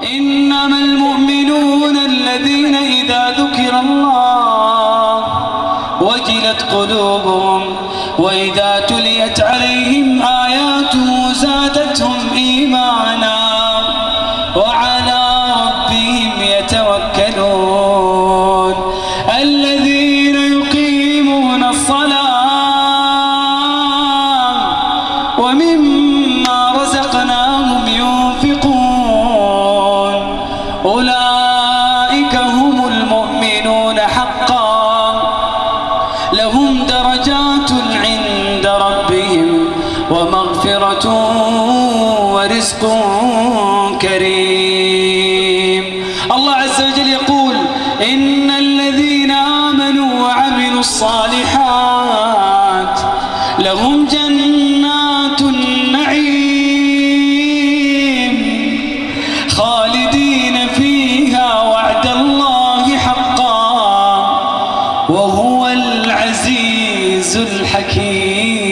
إنما المؤمنون الذين إذا ذكر الله وجلت قلوبهم وإذا تليت عليهم آياته زادتهم إيمانا وعلى ربهم يتوكلون الذين يقيمون الصلاة ومما رزقناهم ينفقون أولئك هم المؤمنون حقا لهم درجات عند ربهم ومغفرة ورزق كريم. الله عز وجل يقول إن الذين آمنوا وعملوا الصالحات لهم جنات النعيم خالدين فيها وعد الله حقا وهو العزيز الحكيم.